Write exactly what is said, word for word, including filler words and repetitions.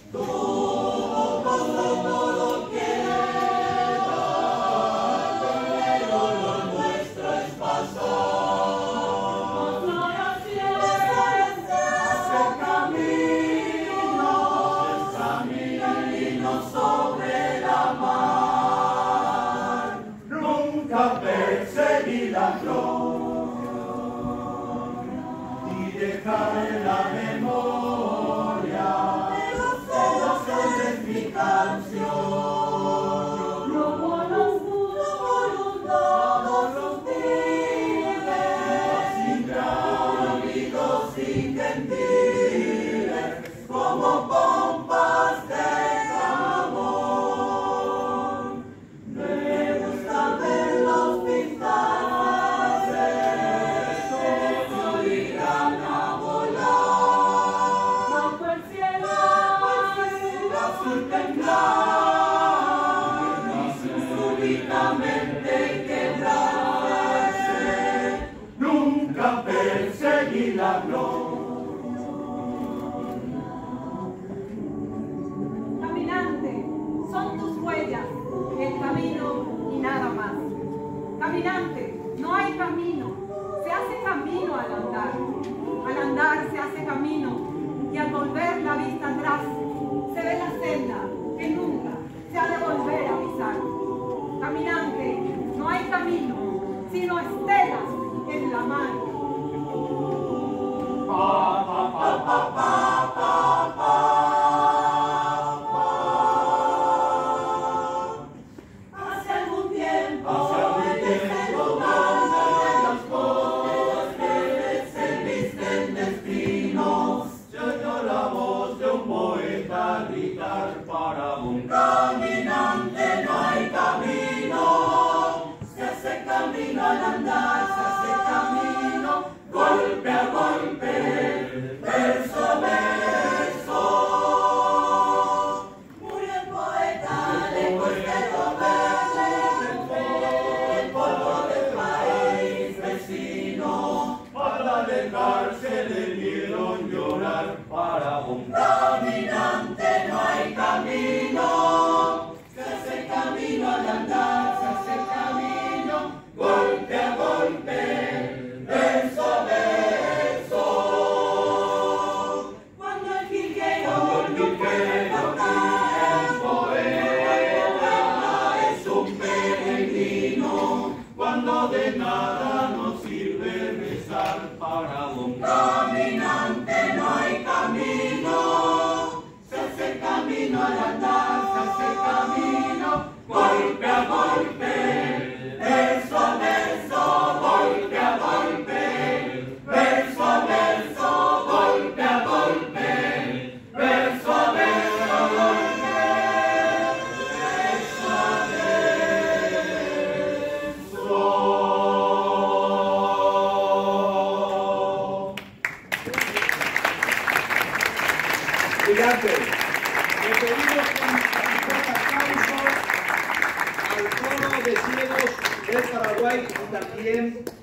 Perseguir la flor y dejar en la memoria de los hombres mi canción. Como los voluntarios, los pibes, Sin grávidos y gentiles, como pompas de perseguir la flor. Caminante, son tus huellas, el camino y nada más. Caminante, no hay camino, se hace camino al andar. Al andar se hace camino y al volver la vista atrás se ve la senda que nunca se ha de volver a pisar. Caminante, no hay camino, sino estelas en la mano. Pa, pa, pa, pa, pa, pa, pa, pa. Hace algún tiempo, Hace algún tiempo, las voces se visten de espinos. Se oyó la voz de un poeta gritar para un caminante no hay camino. Se hace camino al andar, se hace camino golpe a golpe, verso a verso. murió el poeta, lejos de Roberto, El polvo del país vecino, para alejarse le vieron llorar. Para un caminante no hay camino, se hace camino al andar, se hace camino golpe a golpe, verso a verso. cuando el jilguero Cuando el jilguero pide el poema es un peregrino, cuando de nada nos sirve rezar. Para un caminante no hay camino, se hace camino al andar, se hace camino golpe a golpe, verso a verso, golpe a golpe, verso a verso, golpe a golpe, verso a verso, golpe, verso a verso. Gigante, le pedimos con un aplauso al coro de ciegos del Paraguay y también